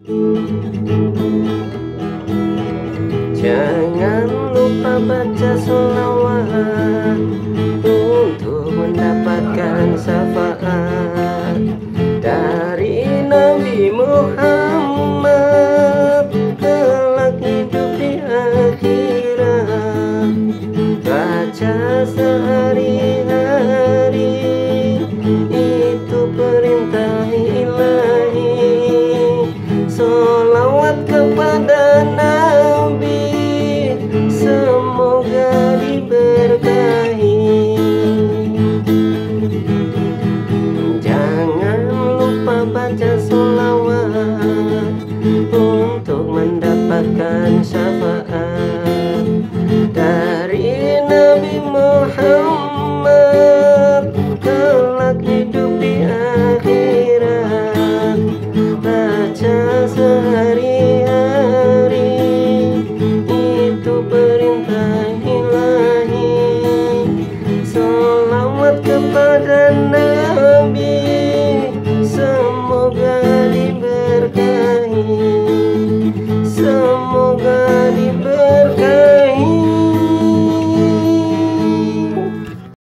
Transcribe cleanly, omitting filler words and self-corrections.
Jangan lupa baca sholawat untuk mendapatkan syafaat dari Nabi Muhammad kelak hidup di akhirat. Baca sehari-hari, itu perintah ilahi. Sholawat kepada Nabi, semoga diberkahi. Jangan lupa baca sholawat untuk mendapatkan syafaat dari Nabi Muhammad kelak hidup di akhirat. Baca sehari-hari, itu perintah ilahi. Sholawat kepada Nabi, semoga diberkahi, semoga diberkahi.